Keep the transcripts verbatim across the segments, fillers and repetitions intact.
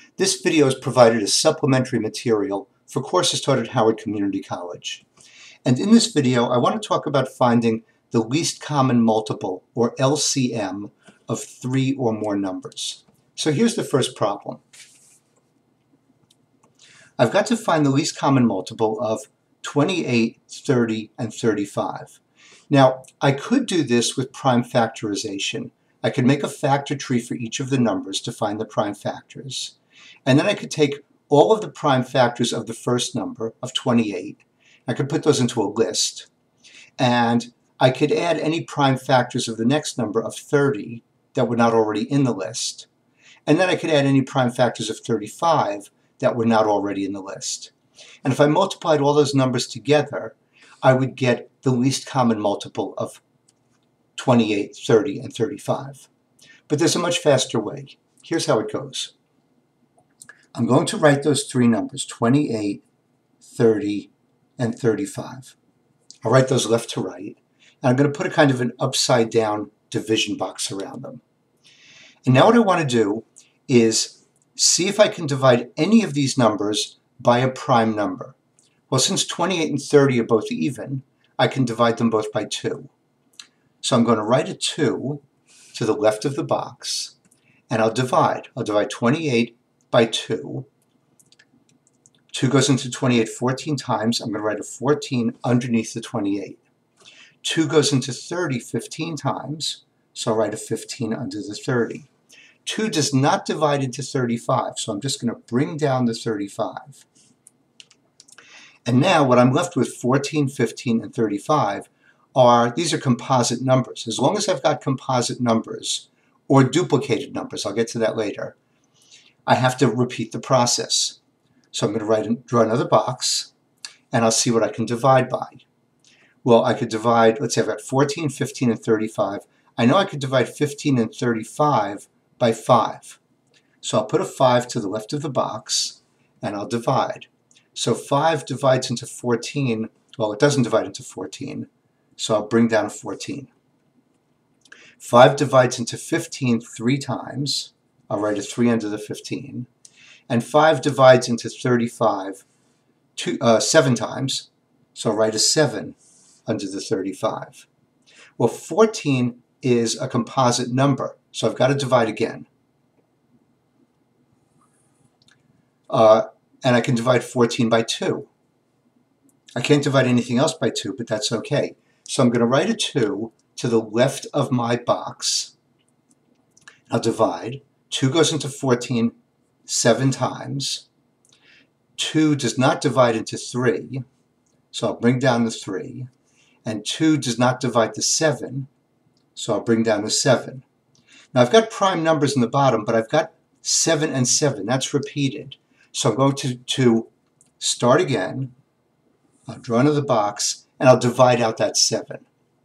This video is provided as supplementary material for courses taught at Howard Community College. And in this video, I want to talk about finding the least common multiple, or L C M, of three or more numbers. So here's the first problem. I've got to find the least common multiple of twenty-eight, thirty, and thirty-five. Now, I could do this with prime factorization. I could make a factor tree for each of the numbers to find the prime factors. And then I could take all of the prime factors of the first number, of twenty-eight. I could put those into a list. And I could add any prime factors of the next number, of thirty, that were not already in the list. And then I could add any prime factors of thirty-five that were not already in the list. And if I multiplied all those numbers together, I would get the least common multiple of twenty-eight, thirty, and thirty-five. But there's a much faster way. Here's how it goes. I'm going to write those three numbers, twenty-eight, thirty, and thirty-five. I'll write those left to right. And I'm going to put a kind of an upside down division box around them. And now what I want to do is see if I can divide any of these numbers by a prime number. Well, since twenty-eight and thirty are both even, I can divide them both by two. So I'm going to write a two to the left of the box, and I'll divide. I'll divide twenty-eight by two. two goes into twenty-eight fourteen times. I'm going to write a fourteen underneath the twenty-eight. two goes into thirty fifteen times, so I'll write a fifteen under the thirty. two does not divide into thirty-five, so I'm just going to bring down the thirty-five. And now what I'm left with, fourteen, fifteen, and thirty-five, are, these are composite numbers. As long as I've got composite numbers, or duplicated numbers, I'll get to that later, I have to repeat the process. So I'm going to write, draw another box, and I'll see what I can divide by. Well, I could divide, let's say I've got fourteen, fifteen, and thirty-five. I know I could divide fifteen and thirty-five by five. So I'll put a five to the left of the box, and I'll divide. So five divides into fourteen. Well, it doesn't divide into fourteen, so I'll bring down a fourteen. five divides into fifteen three times. I'll write a three under the fifteen. And five divides into thirty-five two, uh, seven times, so I'll write a seven under the thirty-five. Well, fourteen is a composite number, so I've got to divide again. Uh, and I can divide fourteen by two. I can't divide anything else by two, but that's okay. So I'm going to write a two to the left of my box. I'll divide. two goes into fourteen seven times. two does not divide into three, so I'll bring down the three. And two does not divide to seven, so I'll bring down the seven. Now I've got prime numbers in the bottom, but I've got seven and seven. That's repeated. So I'm going to, to start again. I'll draw another box, and I'll divide out that seven.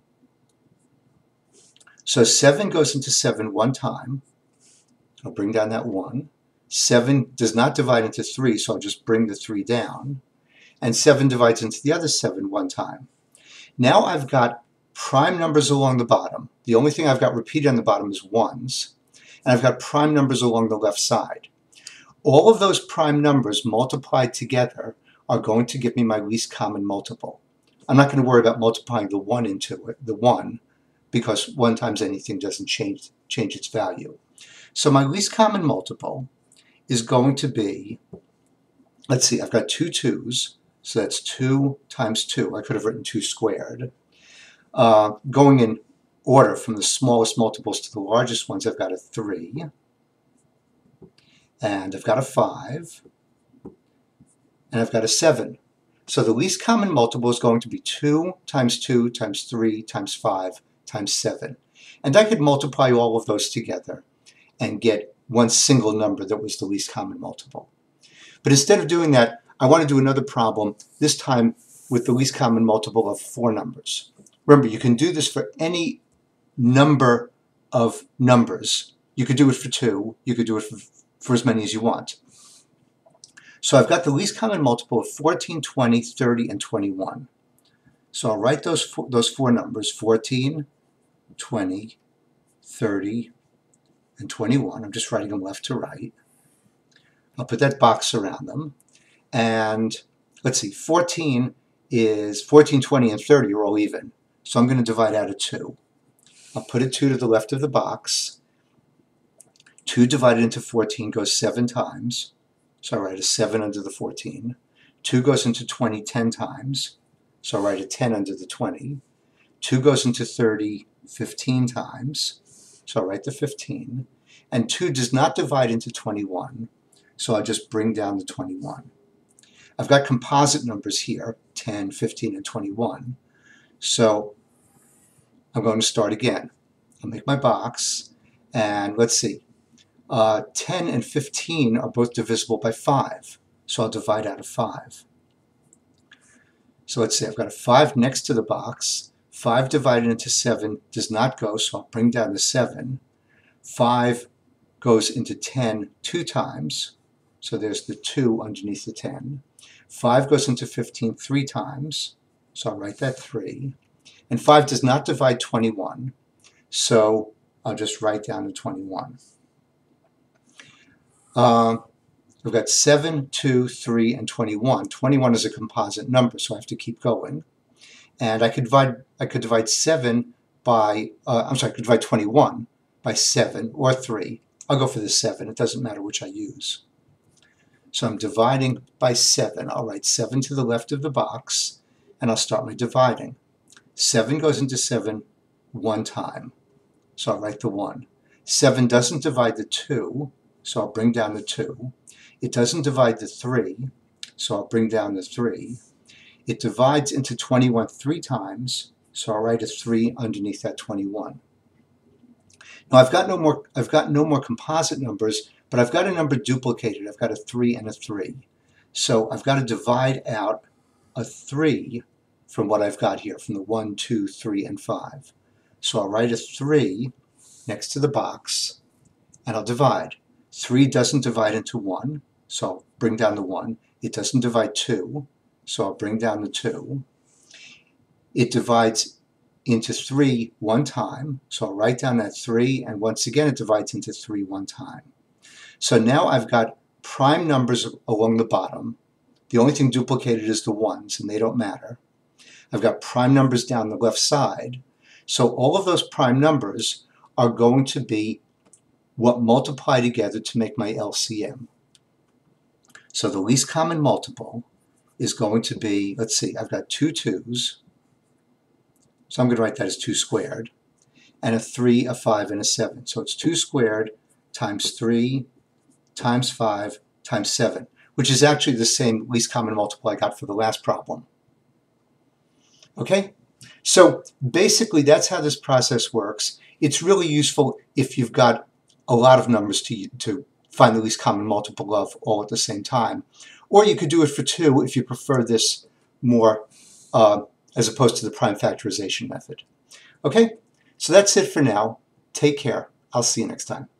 So seven goes into seven one time. I'll bring down that one. seven does not divide into three, so I'll just bring the three down. And seven divides into the other seven one time. Now I've got prime numbers along the bottom. The only thing I've got repeated on the bottom is ones. And I've got prime numbers along the left side. All of those prime numbers multiplied together are going to give me my least common multiple. I'm not going to worry about multiplying the one into it, the one, because one times anything doesn't change, change its value. So my least common multiple is going to be, let's see, I've got two twos, so that's two times two. I could have written two squared. Uh, going in order from the smallest multiples to the largest ones, I've got a three, and I've got a five, and I've got a seven. So the least common multiple is going to be two times two times three times five times seven. And I could multiply all of those together and get one single number that was the least common multiple. But instead of doing that, I want to do another problem, this time with the least common multiple of four numbers. Remember, you can do this for any number of numbers. You could do it for two. You could do it for, for as many as you want. So I've got the least common multiple of fourteen, twenty, thirty, and twenty-one. So I'll write those four, those four numbers, fourteen, twenty, thirty, and twenty-one. I'm just writing them left to right. I'll put that box around them. And let's see, fourteen is fourteen, twenty, and thirty are all even. So I'm going to divide out a two. I'll put a two to the left of the box. two divided into fourteen goes seven times. So I write a seven under the fourteen. two goes into twenty ten times. So I write a ten under the twenty. two goes into thirty fifteen times. So I write the fifteen. And two does not divide into twenty-one. So I just bring down the twenty-one. I've got composite numbers here, ten, fifteen, and twenty-one. So I'm going to start again. I'll make my box, and let's see. Uh, ten and fifteen are both divisible by five, so I'll divide out of five. So let's see, I've got a five next to the box. five divided into seven does not go, so I'll bring down the seven. five goes into ten two times, so there's the two underneath the ten. five goes into fifteen three times, so I'll write that three. And five does not divide twenty-one, so I'll just write down the twenty-one. Uh, we've got seven, two, three, and twenty-one. twenty-one is a composite number, so I have to keep going. And I could divide, I could divide seven by, uh, I'm sorry, I could divide twenty-one by seven or three. I'll go for the seven. It doesn't matter which I use. So I'm dividing by seven. I'll write seven to the left of the box, and I'll start my dividing. seven goes into seven one time, so I'll write the one. seven doesn't divide the two, so I'll bring down the two. It doesn't divide the three, so I'll bring down the three. It divides into twenty-one three times, so I'll write a three underneath that twenty-one. Now I've got no more, I've got no more composite numbers, but I've got a number duplicated. I've got a three and a three. So I've got to divide out a three from what I've got here, from the one, two, three, and five. So I'll write a three next to the box, and I'll divide. three doesn't divide into one, so I'll bring down the one. It doesn't divide two, so I'll bring down the two. It divides into three one time, so I'll write down that three, and once again it divides into three one time. So now I've got prime numbers along the bottom. The only thing duplicated is the ones, and they don't matter. I've got prime numbers down the left side. So all of those prime numbers are going to be what multiply together to make my L C M. So the least common multiple is going to be, let's see, I've got two twos. So I'm going to write that as two squared. And a three, a five, and a seven. So it's two squared times three times five times seven, which is actually the same least common multiple I got for the last problem. Okay? So basically that's how this process works. It's really useful if you've got a lot of numbers to, to find the least common multiple of all at the same time. Or you could do it for two if you prefer this more uh, as opposed to the prime factorization method. Okay? So that's it for now. Take care. I'll see you next time.